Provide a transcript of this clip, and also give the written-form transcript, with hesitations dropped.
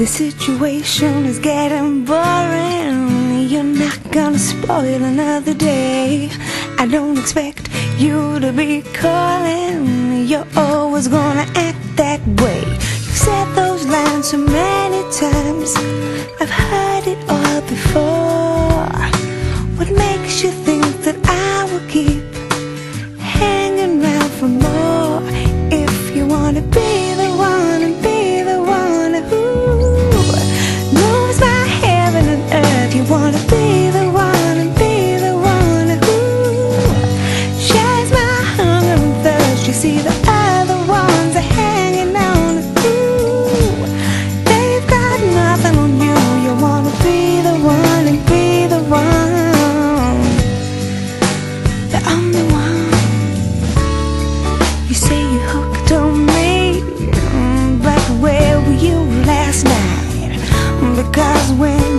The situation is getting boring. You're not gonna spoil another day. I don't expect you to be calling. You're always gonna act that way. You've said those lines so many times, I've heard it all before. What makes you think that I will keep hanging around for more? If you wanna be the one and be the one who moves my heaven and earth, you wanna be the one and be the one who shares my hunger and thirst. You see the other ones are hanging on to you. They've got nothing on you. You wanna be the one and be the one, the only one. You say you hooked on me, but where were you last night? Because when